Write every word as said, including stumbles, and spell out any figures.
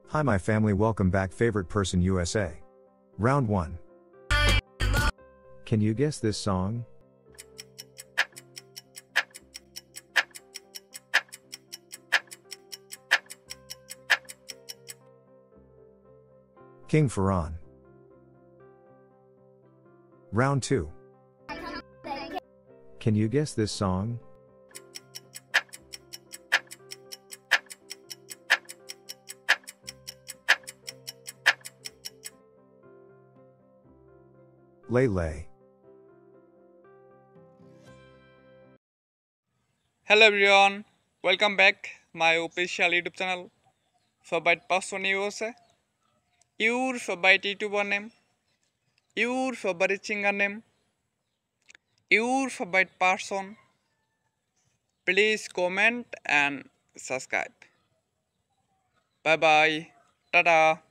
Hi my family, welcome back. Favorite person U S A. Round one. Can you guess this song? King Ferran. Round two. Can you guess this song? Lay Lay. Hello everyone, welcome back my official YouTube channel. Favorite person U S A, your favorite YouTuber name, your favorite singer name, your favorite person. Please comment and subscribe. Bye bye, tada.